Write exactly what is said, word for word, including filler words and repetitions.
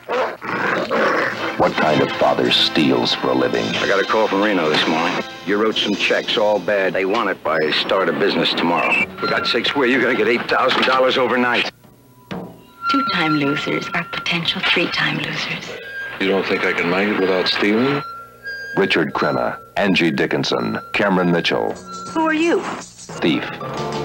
What kind of father steals for a living? I got a call from Reno this morning. You wrote some checks, all bad. They want it by start of business tomorrow. For God's sakes, where? You're gonna get eight thousand dollars overnight. Two-time losers are potential three-time losers. You don't think I can make it without stealing? Richard Crenna, Angie Dickinson, Cameron Mitchell. Who are you? Thief.